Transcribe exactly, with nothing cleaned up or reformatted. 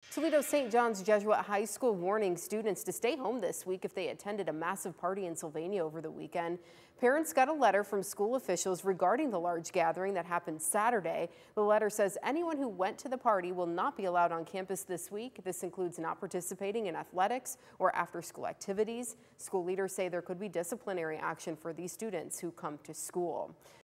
Toledo Saint John's Jesuit High School warning students to stay home this week if they attended a massive party in Sylvania over the weekend. Parents got a letter from school officials regarding the large gathering that happened Saturday. The letter says anyone who went to the party will not be allowed on campus this week. This includes not participating in athletics or after-school activities. School leaders say there could be disciplinary action for these students who come to school.